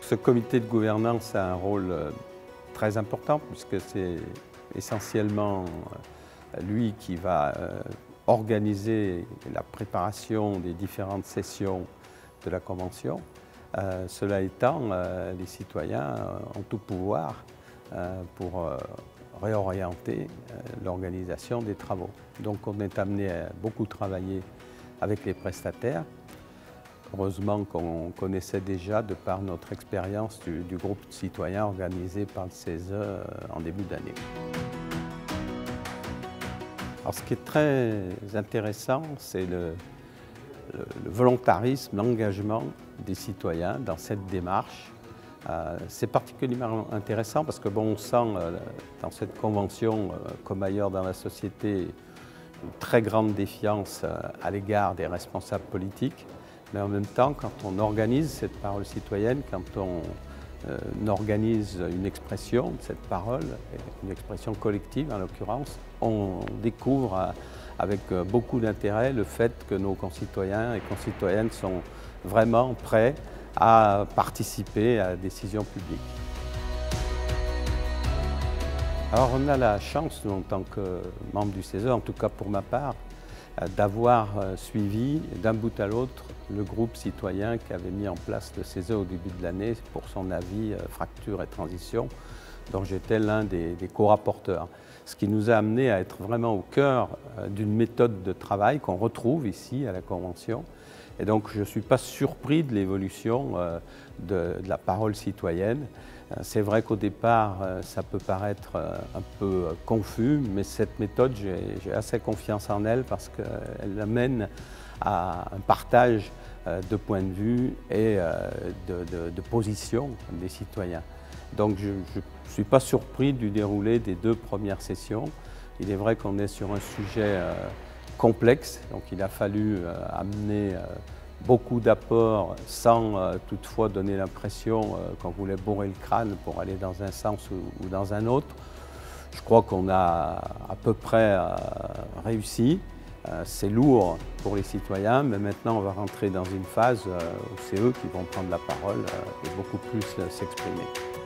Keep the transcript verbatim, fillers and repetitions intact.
ce comité de gouvernance a un rôle très important puisque c'est essentiellement lui qui va organiser la préparation des différentes sessions de la Convention. Euh, cela étant, euh, les citoyens ont tout pouvoir euh, pour euh, réorienter euh, l'organisation des travaux. Donc on est amené à beaucoup travailler avec les prestataires. Heureusement qu'on connaissait déjà, de par notre expérience, du, du groupe de citoyens organisé par le C E S E euh, en début d'année. Alors ce qui est très intéressant, c'est le, le, le volontarisme, l'engagement des citoyens dans cette démarche. Euh, c'est particulièrement intéressant parce que bon, on sent euh, dans cette convention, euh, comme ailleurs dans la société, une très grande défiance euh, à l'égard des responsables politiques. Mais en même temps, quand on organise cette parole citoyenne, quand on euh, organise une expression de cette parole, une expression collective en l'occurrence, on découvre euh, avec beaucoup d'intérêt le fait que nos concitoyens et concitoyennes sont vraiment prêts à participer à la décision publique. Alors on a la chance, nous, en tant que membre du C E S E, en tout cas pour ma part, d'avoir suivi d'un bout à l'autre le groupe citoyen qui avait mis en place le C E S E au début de l'année pour son avis Fracture et Transition, dont j'étais l'un des, des co-rapporteurs. Ce qui nous a amené à être vraiment au cœur d'une méthode de travail qu'on retrouve ici à la Convention. Et donc je ne suis pas surpris de l'évolution de, de la parole citoyenne. C'est vrai qu'au départ, ça peut paraître un peu confus, mais cette méthode, j'ai assez confiance en elle parce qu'elle amène à un partage de points de vue et de, de, de position des citoyens. Donc je ne suis pas surpris du déroulé des deux premières sessions. Il est vrai qu'on est sur un sujet complexe, donc il a fallu amener beaucoup d'apports sans euh, toutefois donner l'impression euh, qu'on voulait bourrer le crâne pour aller dans un sens ou, ou dans un autre. Je crois qu'on a à peu près euh, réussi. Euh, c'est lourd pour les citoyens, mais maintenant on va rentrer dans une phase euh, où c'est eux qui vont prendre la parole euh, et beaucoup plus euh, s'exprimer.